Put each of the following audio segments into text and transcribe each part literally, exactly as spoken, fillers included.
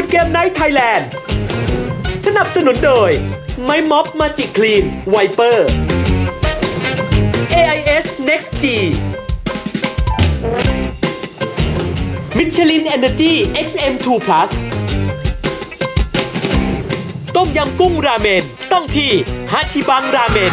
เกมไนท์ไทยแลนด์สนับสนุนโดยไม้ม็อบมาจิคลีนไวเปอร์ เอ ไอ เอส Next G มิชลิน Energy เอ็กซ์ เอ็ม ทู Plus ต้มยำกุ้งราเมนต้องที่ฮาชิบังราเมน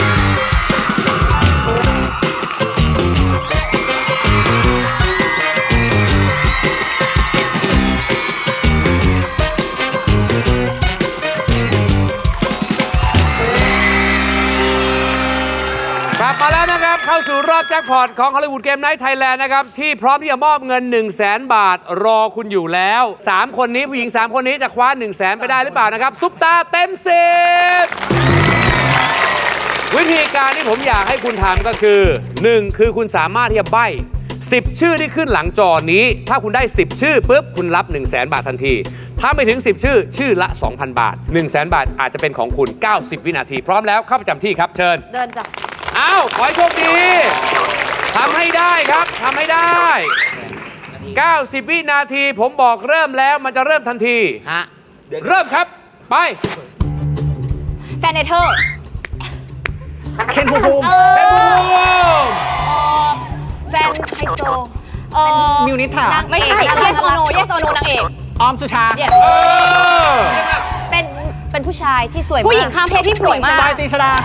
กลับมาแล้วนะครับเข้าสู่รอบแจ็คพอตของฮอลลีวูดเกมไนท์ไทยแลนด์นะครับที่พร้อมที่จะมอบเงิน หนึ่งแสน บาทรอคุณอยู่แล้วสามคนนี้ผู้หญิงสามคนนี้จะคว้า หนึ่งแสน ไปได้หรือเปล่านะครับซุปตาเต็มสิบวิธีการที่ผมอยากให้คุณทำก็คือหนึ่งคือคุณสามารถที่จะใบ้สิบชื่อที่ขึ้นหลังจอนี้ถ้าคุณได้สิบชื่อปุ๊บคุณรับ หนึ่งแสน บาททันทีถ้าไม่ถึงสิบชื่อชื่อละ สองพัน บาท หนึ่งแสน บาทอาจจะเป็นของคุณเก้าสิบวินาทีพร้อมแล้วเข้าประจำที่ครับเชิญเดินจ้ะอ้าวขอให้โชคดีทำให้ได้ครับทำให้ได้เก้าสิบวินาทีผมบอกเริ่มแล้วมันจะเริ่มทันทีฮะเริ่มครับไปแฟนเนเธอร์เคนภูมิภูมิเคนภูมิภูมิแฟนไฮโซมิวนิถาไม่ใช่ yes or no yes or no นางเอกออมสุชาเป็นเป็นผู้ชายที่สวยมากผู้หญิงข้ามเพศที่สวยมากสบายตีชดา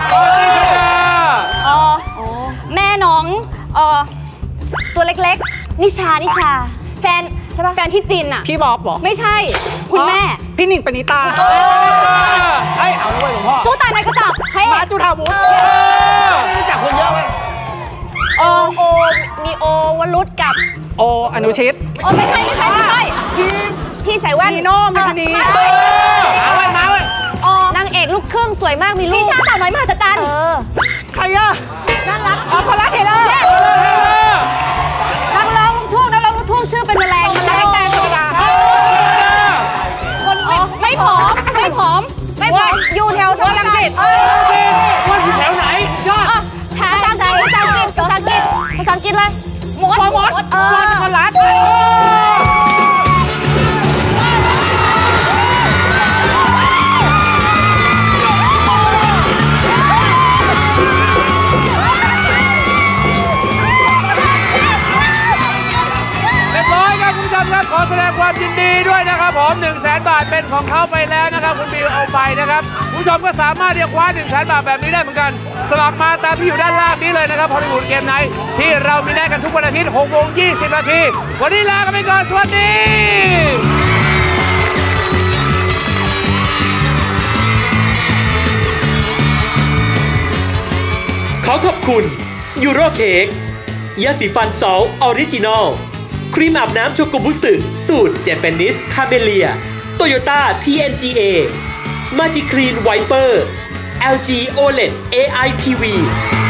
แม่น้องตัวเล็กๆนิชานิชาแฟนใช่ป่ะแฟนที่จีนอ่ะพี่บ๊อบเหรอไม่ใช่คุณแม่พี่หนิงปณิตาเฮ้ยเอาด้วยหลวงพ่อตู้ตายในกระจับให้มาจุฑาวุฒิรู้จักคนเยอะไหมโอโอมีโอวรุษกับโออนุชิตโอไม่ใช่ไม่ใช่ไม่ใช่พี่พี่ใส่แว่นนีโน่เมธานีมาเลยมาเลยนางเอกลูกครึ่งสวยมากมีลูกชิชาสาวน้อยมหัศจรรย์ใครอะน่ารักอ๋อพอลเทเลอร์นักร้องลูกทุ่งนักร้องลูกทุ่งชื่อเป็นแมลงแมลงแตงธรรมดาคนไม่ผอมไม่ผอมไม่ผอมอยู่แถวทางจิตว่าอยู่แถวไหนยอดภาษาอังกฤษภาษาอังกฤษภาษาอังกฤษภาษาอังกฤษเลยมดมดเออคนรัดขอแสดงความยินดีด้วยนะครับผม หนึ่งแสน บาทเป็นของเขาไปแล้วนะครับคุณบิวเอาไปนะครับผู้ชมก็สามารถเรียกคว้า หนึ่งแสน บาทแบบนี้ได้เหมือนกันสมัครมาตามที่อยู่ด้านล่างนี้เลยนะครับฮอลลีวูดเกมไนท์ที่เรามีได้กันทุกวันอาทิตย์ หกโมงยี่สิบ นาทีวันนี้ลากันไปก่อนสวัสดีขอขอบคุณยูโรเค้กยาสีฟันซอลออริจินอลครีมอาบน้ำโชกุบุสึสูตรเจแปนิสคาเมเลียโตโยต้า ที เอ็น จี เอ มาจิคลีนไวเปอร์ แอล จี โอ แอล อี ดี เอ ไอ ที วี